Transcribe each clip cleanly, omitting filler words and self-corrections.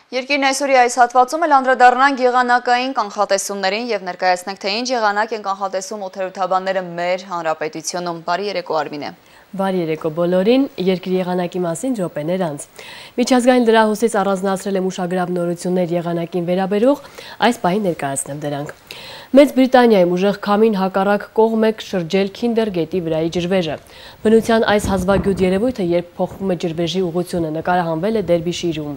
Երկիրն այսօրի այս հատվածում էլ անդրադառնանք եղանակային կանխատեսումներին եւ ներկայացնենք, թե ինչ եղանակ են կանխատեսում օդերևութաբանները մեր հանրապետությունում։ Բարի երեկո, Արմինե։ Բարի երեկո բոլորին, երկրի եղանակի մասին րոպեներ անց։ Միջազգային լրահոսից առանձնացրել եմ ուշագրավ նորություններ եղանակին վերաբերող, այս պահին ներկայացնեմ դրանք։ Մեծ Բրիտանիայում ուժեղ քամին հակառակ կողմ է շրջել Քինդեր գետի վրայի ջրվեժը։ Բնության այս հազվագյուտ երևույթը, երբ փոխվում է ջրվեժի ուղղությունը, նկարահանվել է Դերբիշիրում։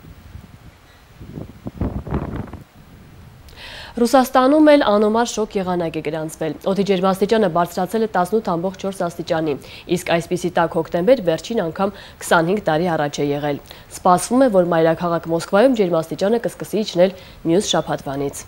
Ռուսաստանում էլ անոմար շոկ եղանակ է գրանցվել։ Օդի ջերմաստիճանը բարձրացել է 18.4 աստիճանի, իսկ այսպիսի տաք հոկտեմբեր վերջին անգամ 25 տարի առաջ է եղել։ Սպասվում է, որ մայրաքաղաք Մոսկվայում ջերմաստիճանը կսկսի իջնել մյուս շաբաթվանից։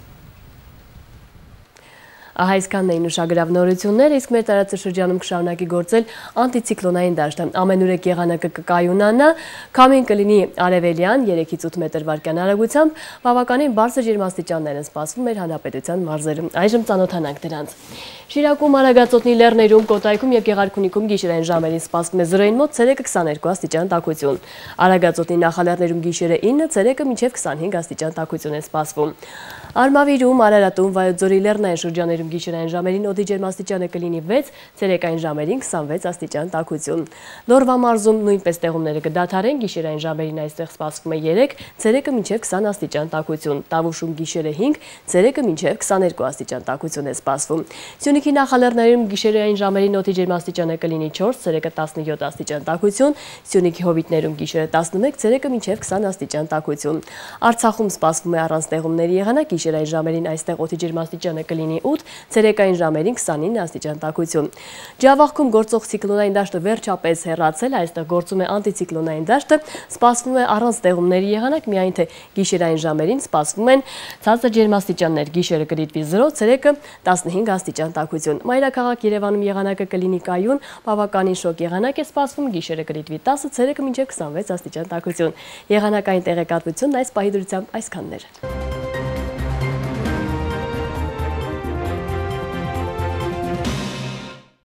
Ահա այսքանն էին ուշագրավ նորությունները, իսկ մեր տարածաշրջանում կշարունակի գործել անտիցիկլոնային դաշտը։ Ամենուրեք եղանակը կկայունանա, քամին կլինի արևելյան 3-ից 8 մետր վարկյան արագությամբ, բավականին բարձր ջերմաստիճաններ են սպասվում մեր հանրապետության մարզերում։ Այժմ ծանոթանանք դրանց։ Շիրակում, Արագածոտնի լեռներում, Կոտայքում եւ Գեղարքունիքում գիշերային ժամերին սպասվում է 0-ին մոտ, ցերեկը 22 աստիճան տաքություն։ Արագածոտնի նախալեռներում գիշերը 9, ցերեկը մինչև 25 աստիճան տաքություն է սպասվում։ Արմավիրում, Արարատում, Վայոց-Ձորի լեռնային շրջաներում գիշերային ժամերին օդի ջերմաստիճանը կլինի 6, ցերեկային ժամերին 26 աստիճան տաքություն։ Լորվա մարզում նույնպես տեղումները կդադարեն, գիշերային ժամերին այստեղ սպասվում է 3, ցերեկը մինչև 20 աստիճան տաքություն։ Տավուշում գիշերը 5, ցերեկը մինչև 22 աստիճան տաքություն է սպասվում։ Սյունիքի նախալեռներում գիշերային ժամերին օդի ջերմաստիճանը կլինի 4, ցերեկը 17 աստիճան տաքություն, Սյունիքի հովիտներում գիշերը 11, ցերեկը մինչև 20 աստիճան տաքություն։ Արցախում սպասվում է առանց տեղումների եղանակ, գիշերային ժամերին այստեղ օդի ջերմաստիճանը կլինի 8, ցերեկային ժամերին 29 աստիճան տաքություն։ Ջավախքում գործող ցիկլոնային դաշտը վերջապես հեռացել, այստեղ գործում է անտիցիկլոնային դաշտը, սպասվում է առանց տեղումների եղանակ, միայն թե գիշերային ժամերին սպասվում են ցածր ջերմաստիճաններ, գիշերը կդիտվի 0, ցերեկը 15 աստիճան տաքություն։ Մայրաքաղաք Երևանում եղանակը կլինի կայուն, բավականին շոկ եղանակ է սպասվում, գիշերը կդիտվի 10, ցերեկը մինչև 26 աստիճան տաքություն։ Եղանակային տեղեկատվությունն այս պահի դրությամբ այսքանն էր։